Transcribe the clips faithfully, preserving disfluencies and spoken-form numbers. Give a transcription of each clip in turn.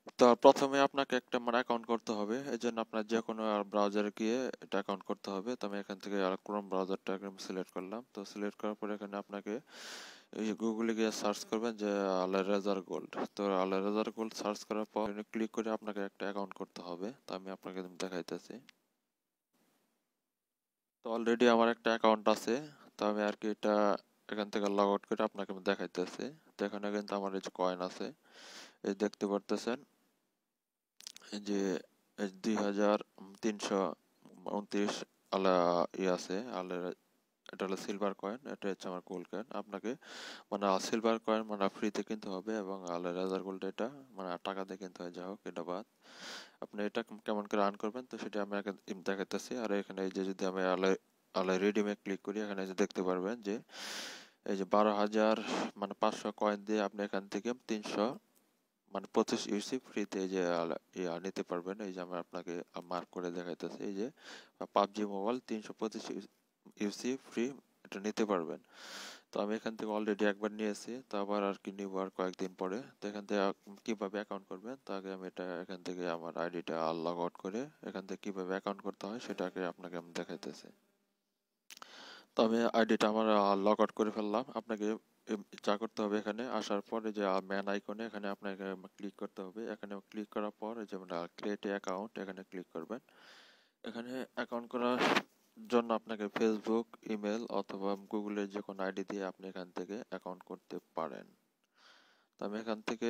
তো প্রথমে আপনাকে একটা মানে অ্যাকাউন্ট করতে হবে। এই জন্য আপনার যে কোনো ব্রাউজারে গিয়ে এটা অ্যাকাউন্ট করতে হবে। তো আমি এখান থেকে আর ক্রোম ব্রাউজারটা সিলেক্ট করলাম। তো সিলেক্ট করার পরে এখানে আপনাকে এই গুগলে গিয়ে সার্চ করবেন যে আলরেজার গোল্ড। তো আলরেজার গোল্ড সার্চ করার পর ক্লিক করে আপনাকে একটা অ্যাকাউন্ট করতে হবে। তো আমি আপনাকে দেখাইতেছি। তো অলরেডি আমার একটা অ্যাকাউন্ট আছে। তো আমি আর কি এটা এখান থেকে লগ আউট করে আপনাকে আমি দেখাইতেছি। তো এখানে কিন্তু আমার এই যে কয়েন আছে, এই দেখতে পারতেছেন এই যে দুই হাজার তিনশো উনত্রিশ আলা ই আছে আলের। এটা হলো সিলভার কয়েন, এটা হচ্ছে আমার গোল্ড কয়েন। আপনাকে মানে সিলভার কয়েন মানে ফ্রিতে কিনতে হবে, এবং আলের রেজার গোল্ড এটা মানে টাকা দিয়ে কিনতে হয়। যাই হোক, এটা বাদ। আপনি এটা কেমন করে রান করবেন তো সেটা আমি আগে দেখাইতেছি। আর এখানে এই যে যদি আমি আলে আলে রিডিমে ক্লিক করি, এখানে যে দেখতে পারবেন যে এই যে বারো হাজার মানে পাঁচশো কয়েন দিয়ে আপনি এখান থেকে তিনশো মানে পঁচিশ ইউসি ফ্রিতে এই যে আলা- ইয়া নিতে পারবেন। এই যে আমি আপনাকে মার্ক করে দেখাইতেছি, এই যে পাবজি মোবাইল তিনশো পঁচিশ ইউসি ফ্রি এটা নিতে পারবেন। তো আমি এখান থেকে অলরেডি একবার নিয়েছি, তো আবার আর কি নিবো আর কয়েকদিন পরে। তো এখান থেকে আ- কিভাবে অ্যাকাউন্ট করবেন, তো আগে আমি এটা এখান থেকে আমার আইডিটা লগ আউট করে এখান থেকে কিভাবে অ্যাকাউন্ট করতে হয় সেটাকে আপনাকে আমি দেখাইতেছি। তো আমি আইডিটা আমার লগ আউট করে ফেললাম। আপনাকে এম, যা করতে হবে, এখানে আসার পর এই যে ম্যান আইকনে এখানে আপনাকে ক্লিক করতে হবে। এখানে ক্লিক করার পর এই যে ক্রিয়েট অ্যাকাউন্ট এখানে ক্লিক করবেন। এখানে অ্যাকাউন্ট করার জন্য আপনাকে ফেসবুক, ইমেল অথবা গুগলের যে কোনো আইডি দিয়ে আপনি এখান থেকে অ্যাকাউন্ট করতে পারেন। তো আমি এখান থেকে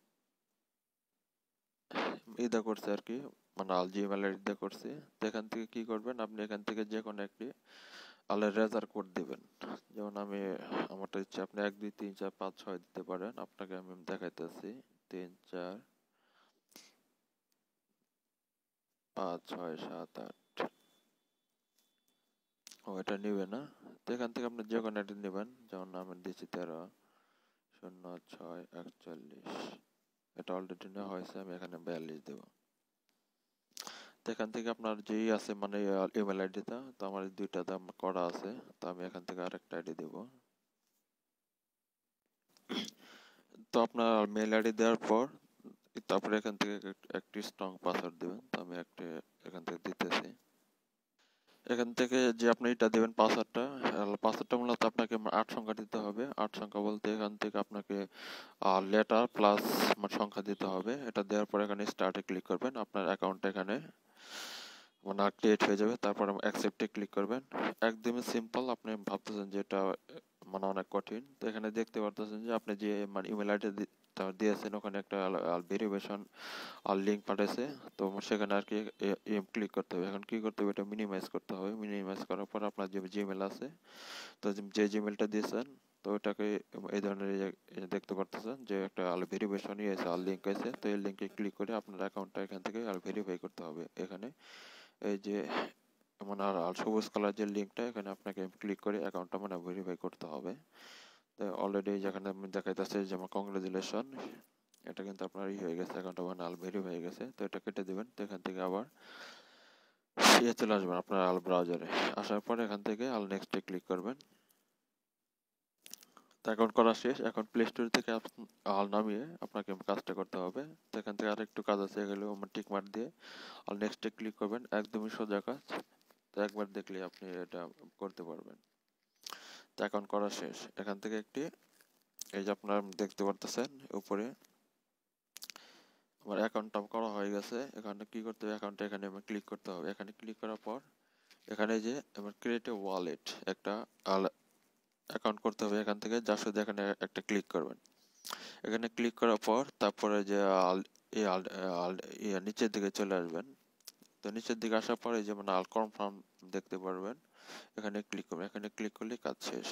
ইদা করছি আর কি, মানে আল জিমেল আইডি দিয়ে করছি। তো এখান থেকে কি করবেন, আপনি এখান থেকে যে কোনো একটি আলের রেজার কোড দিবেন। যেমন আমি আমারটা ইচ্ছে আপনি এক দুই তিন চার পাঁচ ছয় দিতে পারেন। আপনাকে আমি দেখাইতেছি তিন চার পাঁচ ছয় সাত আট। ও, এটা নিবে না। তো এখান থেকে আপনি যে কোনো একটা নেবেন, যেমন আমি দিচ্ছি তেরো শূন্য ছয় একচল্লিশ। এটা অলরেডি নেওয়া হয়েছে, আমি এখানে বিয়াল্লিশ দেবো। তো এখান থেকে আপনার যেই আছে মানে ইমেল আইডিটা, তো আমার এই দুইটা দাম করা আছে। তো আমি এখান থেকে আরেকটা আইডি দেবো। তো আপনার মেল আইডি দেওয়ার পর তারপরে এখান থেকে এক- একটি স্ট্রং পাসওয়ার্ড দিবেন। তো আমি একটি এখান থেকে দিতেছি। এখান থেকে যে আপনি এটা দিবেন পাসওয়ার্ডটা, পাসওয়ার্ডটা মূলত আপনাকে আট সংখ্যা দিতে হবে। আট সংখ্যা বলতে এখান থেকে আপনাকে লেটার প্লাস সংখ্যা দিতে হবে। এটা দেওয়ার পর এখানে স্টার্টে ক্লিক করবেন। আপনার অ্যাকাউন্ট এখানে মানে ক্রিয়েট হয়ে যাবে। তারপর অ্যাকসেপ্টে ক্লিক করবেন। একদমই সিম্পল। আপনি ভাবতেছেন যে এটা মানে অনেক কঠিন, তো এখানে দেখতে পারতেছেন যে আপনি যে মানে ইমেল আইডি দিয়েছেন ওখানে একটা ভেরিফিকেশন আর লিঙ্ক পাঠাইছে। তো সেখানে আর কি ক্লিক করতে হবে। এখন কি করতে হবে, এটা মিনিমাইজ করতে হবে। মিনিমাইজ করার পর আপনার যে জিমেল আছে, তো যে জিমেলটা দিয়েছেন, তো ওটাকে এই ধরনের এই যে- এই যে দেখতে পারতেছেন যে একটা আল ভেরিফিকেশন আছে আর লিঙ্ক আছে। তো এই লিঙ্কে ক্লিক করে আপনার অ্যাকাউন্টটা এখান থেকে আর ভেরিফাই করতে হবে। এখানে এই যে মানে আর আর সবুজ কালার যে লিঙ্কটা, এখানে আপনাকে ক্লিক করে অ্যাকাউন্টটা মানে ভেরিফাই করতে হবে। তো অলরেডি যেখানে আমি দেখাইতেছে যে আমার কংগ্রেচুলেশন, এটা কিন্তু আপনার ই হয়ে গেছে, অ্যাকাউন্টটা মানে আল ভেরিফাই হয়ে গেছে। তো এটা কেটে দিবেন। তো এখান থেকে আবার ইয়ে চলে আসবেন আপনার আল ব্রাউজারে। আসার পর এখান থেকে আল নেক্সটে ক্লিক করবেন। তো অ্যাকাউন্ট করা শেষ। এখন প্লে স্টোর থেকে আল নামিয়ে আপনাকে কাজটা করতে হবে। তো এখান থেকে আরেকটু কাজ আছে, এগুলো আমার টিক মার্ক দিয়ে আল নেক্সটে ক্লিক করবেন। একদমই সোজা কাজ। তো একবার দেখলে আপনি এটা করতে পারবেন। তো অ্যাকাউন্ট করা শেষ। এখান থেকে একটি এই যে আপনার দেখতে পারতেছেন উপরে আমার অ্যাকাউন্টটা করা হয়ে গেছে। এখানে কি করতে হবে, অ্যাকাউন্টে এখানে ক্লিক করতে হবে। এখানে ক্লিক করার পর এখানে যে আমার ক্রিয়েট এ ওয়ালেট একটা অ্যাকাউন্ট করতে হবে। এখান থেকে যা শুধু এখানে একটা ক্লিক করবেন। এখানে ক্লিক করার পর তারপরে যে আল এই আল আল- ইয়া নিচের দিকে চলে আসবেন। তো নিচের দিকে আসার পরে যেমন আল কনফার্ম দেখতে পারবেন, এখানে ক্লিক করবেন। এখানে ক্লিক করলে কাজ শেষ।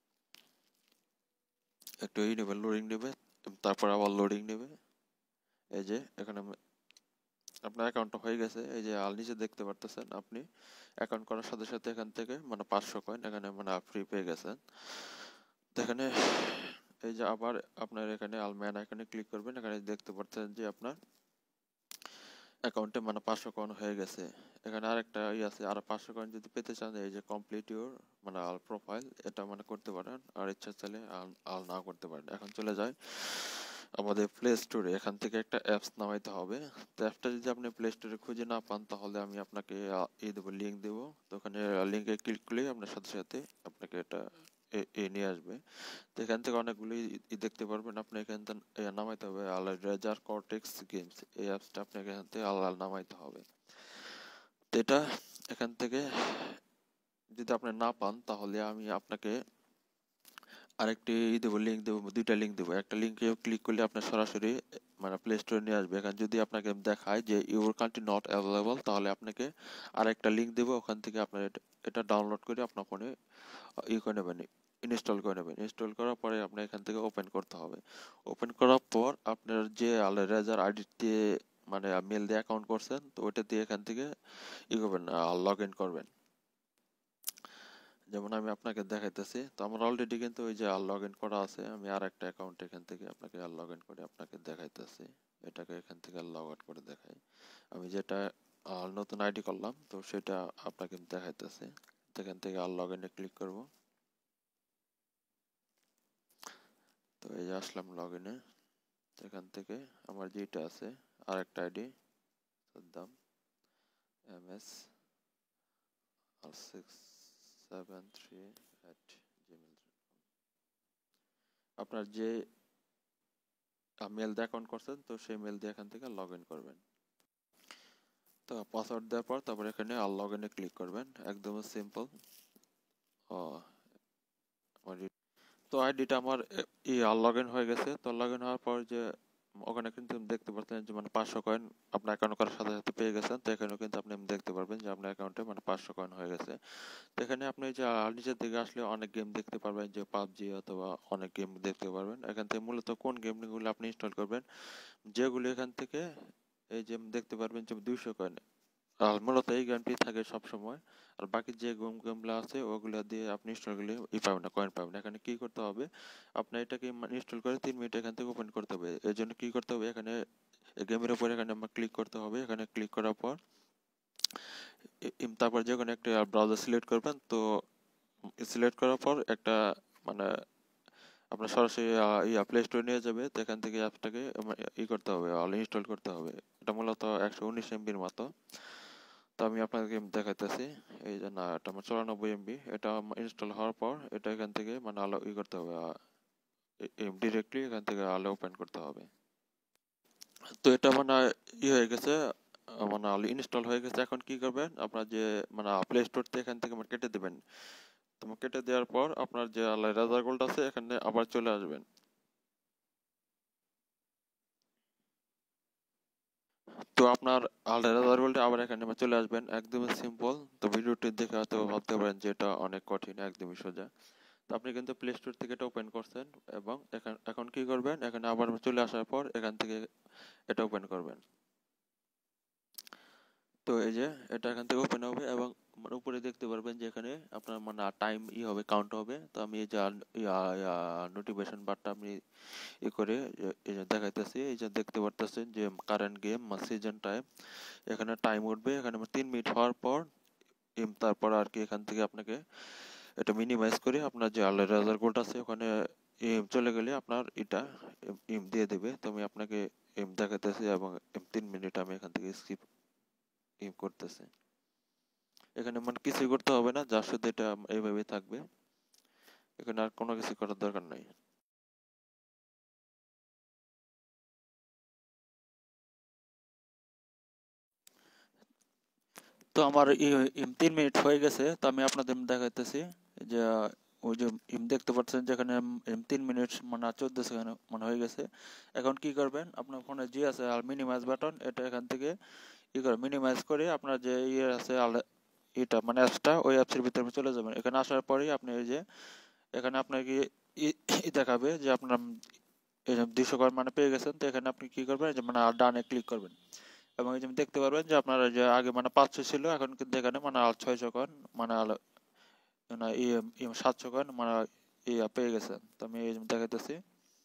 একটু ই নেবে, লোডিং নেবে, তারপর আবার লোডিং নেবে। এই যে এখানে আপনার অ্যাকাউন্টটা হয়ে গেছে। এই যে আল নিচে দেখতে পারতেছেন আপনি অ্যাকাউন্ট করার সাথে সাথে এখান থেকে মানে পাঁচশো কয়েন এখানে মানে ফ্রি পেয়ে গেছেন। তো এখানে এই যে আবার আপনার এখানে আলম্যান এখানে ক্লিক করবেন। এখানে দেখতে পাচ্ছেন যে আপনার অ্যাকাউন্টে মানে পাঁচশো কয়েন হয়ে গেছে। এখানে আরেকটা ই আছে, আর পাঁচশো কয়েন যদি পেতে চান, এই যে কমপ্লিট ইউর মানে আল প্রোফাইল, এটা মানে করতে পারেন। আর ইচ্ছা চাইলে আল আল না করতে পারেন। এখন চলে যায় আমাদের প্লে স্টোরে এখান থেকে একটা অ্যাপস নামাইতে হবে। তো অ্যাপটা যদি আপনি প্লে স্টোরে খুঁজে না পান তাহলে আমি আপনাকে এই দেবো, লিঙ্ক দেবো। তো ওখানে লিঙ্কে ক্লিক করলে আপনার সাথে সাথে আপনাকে এটা এ নিয়ে আসবে। তো এখান থেকে অনেকগুলি ই দেখতে পারবেন। আপনি এখান থেকে নামাইতে হবে আল্লাহ রেজার কর্টেক্স গেমস, এই অ্যাপসটা আপনাকে এখান থেকে আল্লাহ নামাইতে হবে। তো এটা এখান থেকে যদি আপনি না পান তাহলে আমি আপনাকে আরেকটি ই দেবো, লিঙ্ক দেবো, দুইটা লিঙ্ক দেবো। একটা লিঙ্কে ক্লিক করলে আপনার সরাসরি মানে প্লে স্টোরে নিয়ে আসবে। এখানে যদি আপনাকে দেখায় যে ইউর কান্ট্রি নট অ্যাভেলেবল তাহলে আপনাকে আরেকটা লিঙ্ক দেবো, ওখান থেকে আপনার এটা ডাউনলোড করে আপনার ফোনে ই করে নেবেন, ইনস্টল করে নেবেন। ইনস্টল করার পরে আপনার এখান থেকে ওপেন করতে হবে। ওপেন করার পর আপনার যে রেজার আইডি দিয়ে মানে মেল দিয়ে অ্যাকাউন্ট করছেন, তো ওইটা দিয়ে এখান থেকে ই করবেন, লগ ইন করবেন। যেমন আমি আপনাকে দেখাইতেছি, তো আমার অলরেডি কিন্তু ওই যে আর লগ ইন করা আছে। আমি আর একটা অ্যাকাউন্ট এখান থেকে আপনাকে আর লগ ইন করে আপনাকে দেখাইতেছি। এটাকে এখান থেকে লগ আউট করে দেখাই। আমি যেটা নতুন আইডি করলাম তো সেটা আপনাকে দেখাইতেছি। এখান থেকে আর লগ ইনে ক্লিক করব। তো এই যে আসলাম লগ ইনে। এখান থেকে আমার যেটা আছে আর একটা আইডি দাম M S R six seven three at Gmail. আপনার যে মেল দিয়ে অ্যাকাউন্ট করছেন তো সেই মেল দিয়ে এখান থেকে লগ ইন করবেন। তো পাসওয়ার্ড দেওয়ার পর তারপর এখানে আর লগ ইনে ক্লিক করবেন, একদম সিম্পল। ও তো আইডিটা আমার ই আর লগ ইন হয়ে গেছে। তো লগ ইন হওয়ার পর যে ওখানে কিন্তু দেখতে পাচ্ছেন যে মানে পাঁচশো কয়েন আপনার অ্যাকাউন্ট করার সাথে সাথে পেয়ে গেছেন। তো এখানেও কিন্তু আপনি দেখতে পারবেন যে আপনার অ্যাকাউন্টে মানে পাঁচশো কয়েন হয়ে গেছে। তো এখানে আপনি যে নিচের দিকে আসলে অনেক গেম দেখতে পারবেন, যে পাবজি অথবা অনেক গেম দেখতে পারবেন। এখান থেকে মূলত কোন গেমগুলো আপনি ইনস্টল করবেন, যেগুলো এখান থেকে এই যে দেখতে পারবেন যে দুইশো কয়েন, আর মূলত এই গেমটি থাকে সব সময়। আর বাকি যে গেম গেমগুলো আছে ওগুলো দিয়ে আপনি ইনস্টল করলে ই পাবেন না, কয়েন পাবেন না। এখানে কি করতে হবে, আপনি এটাকে ইনস্টল করে তিন মিনিট এখান থেকে ওপেন করতে হবে। এর জন্য কি করতে হবে, এখানে গেমের উপর এখানে আমার ক্লিক করতে হবে। এখানে ক্লিক করার পর তারপর যে কোনো একটা ব্রাউজার সিলেক্ট করবেন। তো সিলেক্ট করার পর একটা মানে আপনার সরাসরি ইয়া প্লে স্টোরে নিয়ে যাবে। তো এখান থেকে অ্যাপটাকে ই করতে হবে, অল ইনস্টল করতে হবে। এটা মূলত একশো উনিশ এমবির মতো। তো আমি আপনাকে দেখাইতেছি। এই যে না, এটা আমার চুরানব্বই এমবি। এটা ইনস্টল হওয়ার পর এটা এখান থেকে মানে আলো ই করতে হবে, ডিরেক্টলি এখান থেকে আলো ওপেন করতে হবে। তো এটা মানে ই হয়ে গেছে, মানে আলো ইনস্টল হয়ে গেছে। এখন কি করবেন, আপনার যে মানে প্লে স্টোর থেকে এখান থেকে কেটে দেবেন। তো কেটে দেওয়ার পর আপনার যে আলাই রাজার গোল্ড আছে এখানে আবার চলে আসবেন। তো আপনার আলাদা রাজার গোল্ডে আবার এখানে চলে আসবেন, একদমই সিম্পল। তো ভিডিওটি দেখে হয়তো ভাবতে পারেন যে এটা অনেক কঠিন, একদমই সোজা। তো আপনি কিন্তু প্লে স্টোর থেকে এটা ওপেন করছেন এবং এখন এখন কি করবেন, এখানে আবার চলে আসার পর এখান থেকে এটা ওপেন করবেন। তো এই যে এটা এখান থেকে ওপেন হবে এবং মানে উপরে দেখতে পারবেন যে এখানে আপনার মানে টাইম ই হবে, কাউন্ট হবে। তো আমি এই যে নোটিফিকেশন বারটা আমি ই করে এই যে দেখাইতেছি, এই যে দেখতে পারতেছেন যে কারেন্ট গেম সিজন টাইম, এখানে টাইম উঠবে। এখানে তিন মিনিট হওয়ার পর তারপর আর কি এখান থেকে আপনাকে এটা মিনিমাইজ করে আপনার যে আল্লাহ রাজার গোল্ড আছে ওখানে এম চলে গেলে আপনার এটা এম দিয়ে দেবে। তো আমি আপনাকে এম দেখাতেছি এবং তিন মিনিট আমি এখান থেকে স্কিপ এম করতেছি। এখানে মানে কিছুই করতে হবে না, যার সাথে এটা এইভাবে থাকবে। এখানে আর কোনো কিছু করার দরকার নাই। তো আমার তিন মিনিট হয়ে গেছে। তো আমি আপনাদের দেখাইতেছি যে ওই যে ইম দেখতে পাচ্ছেন যেখানে তিন মিনিট মানে চোদ্দ সেকেন্ড মানে হয়ে গেছে। এখন কি করবেন, আপনার ফোনে যে আছে আর মিনিমাইজ বাটন, এটা এখান থেকে ই করে মিনিমাইজ করে আপনার যে ইয়ে আছে এটা মানে অ্যাপসটা, ওই অ্যাপসের ভিতরে চলে যাবেন। এখানে আসার পরেই আপনি এই যে এখানে আপনাকে ই দেখাবে যে আপনার এই দুইশো কয়েন মানে পেয়ে গেছেন। তো এখানে আপনি কি করবেন, যে মানে ডানে ক্লিক করবেন এবং এই যে দেখতে পারবেন যে আপনার যে আগে মানে পাঁচশো ছিল, এখন কিন্তু এখানে মানে আর ছয়শো কয়েন মানে মানে সাতশো কয়েন মানে ইয়া পেয়ে গেছেন। তো আমি এই দেখাইতেছি।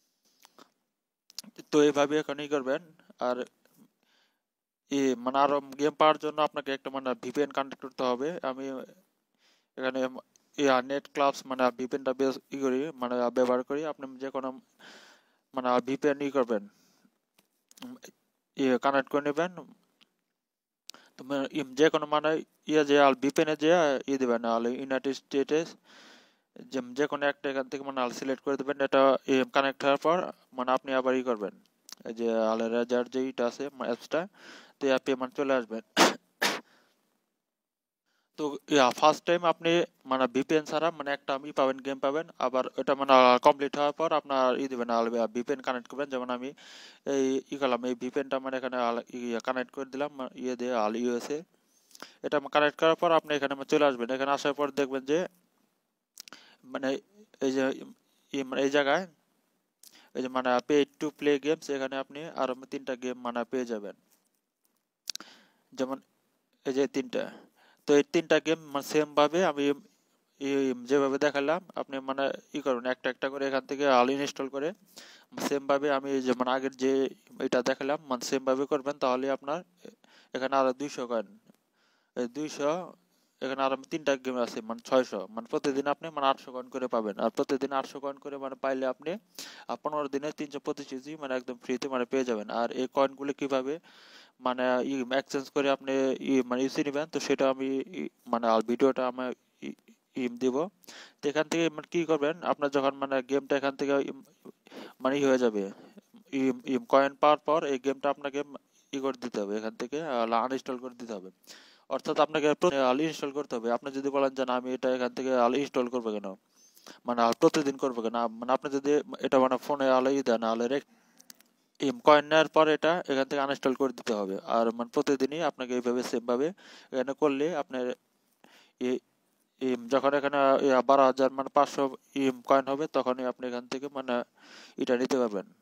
তো এইভাবে এখানে ই করবেন। আর ই মানে আরো গেম পাওয়ার জন্য আপনাকে একটা মানে ভিপিএন কানেক্ট করতে হবে। আমি এখানে ইয়া নেট ক্লাবস মানে ভিপিএনটা ই করি মানে ব্যবহার করি। আপনি যে কোনো মানে ভিপিএন ই করবেন, ইয়ে কানেক্ট করে নেবেন। তো মানে ইম যে কোনো মানে ইয়ে যে আল ভিপিএন এ যে ই দিবেন আল ইউনাইটেড স্টেটে, যে যে কোনো একটা এখান থেকে মানে আল সিলেক্ট করে দেবেন। এটা কানেক্ট হওয়ার পর মানে আপনি আবার ই করবেন, এই যে আল রাজার যে ইটা আছে অ্যাপসটা, তো এই অ্যাপে মানে চলে আসবেন। তো ইয়া ফার্স্ট টাইম আপনি মানে ভিপিএন ছাড়া মানে একটা আমি পাবেন, গেম পাবেন। আবার এটা মানে কমপ্লিট হওয়ার পর আপনার ই দিবেন, ভিপিএন কানেক্ট করবেন। যেমন আমি এই ই করলাম, এই ভিপিএনটা মানে এখানে কানেক্ট করে দিলাম ইয়ে দিয়ে আল ইউএসএ। এটা কানেক্ট করার পর আপনি এখানে চলে আসবেন। এখানে আসার পর দেখবেন যে মানে এই যে ই মানে এই জায়গায় এই যে মানে পে টু প্লে গেমস, এখানে আপনি আরো তিনটা গেম মানে পেয়ে যাবেন। যেমন এই যে তিনটা, তো এই তিনটা গেম সেম ভাবে আমি ই- যেভাবে দেখালাম আপনি মানে ই করুন, একটা একটা করে এখান থেকে আল ইনস্টল করে সেম ভাবে আমি যেমন আগের যে এটা দেখালাম মানে সেম ভাবে করবেন। তাহলে আপনার এখানে আরো দুইশো কয়েন, এই দুইশো, এখানে আরো তিনটা গেম আছে মানে ছয়শো, মানে প্রতিদিন আপনি মানে আটশো কয়েন করে পাবেন। আর প্রতিদিন আটশো কয়েন করে মানে পাইলে আপনি আহ, পনেরো দিনে তিনশো পঁচিশ কেজি মানে একদম ফ্রিতে মানে পেয়ে যাবেন। আর এই কয়েনগুলো কিভাবে মানে ই এক্সচেঞ্জ করে আপনি ই মানে ইউসি নেবেন, তো সেটা আমি ই- মানে আর ভিডিওটা আমার ই- ইম দিব। তো এখান থেকে মানে কি করবেন, আপনার যখন মানে গেমটা এখান থেকে ইম- মানে ই হয়ে যাবে, ইম ইম কয়েন পাওয়ার পর এই গেমটা আপনাকে ই করে দিতে হবে, এখান থেকে আনইনস্টল করে দিতে হবে। অর্থাৎ আপনাকে আল ইনস্টল করতে হবে। আপনি যদি বলেন যে না আমি এটা এখান থেকে আল ইনস্টল করবো কেন, মানে আর প্রতিদিন করবো কেন, মানে আপনি যদি এটা মানে ফোনে আলো ই দেন আলো ইম কয়েন নেওয়ার পর এটা এখান থেকে আনইনস্টল করে দিতে হবে। আর মানে প্রতিদিনই আপনাকে এইভাবে সেম ভাবে এখানে করলে আপনার ই- ইম যখন এখানে ইয়া বারো হাজার মানে পাঁচশো ইম কয়েন হবে, তখনই আপনি এখান থেকে মানে এটা নিতে পারবেন।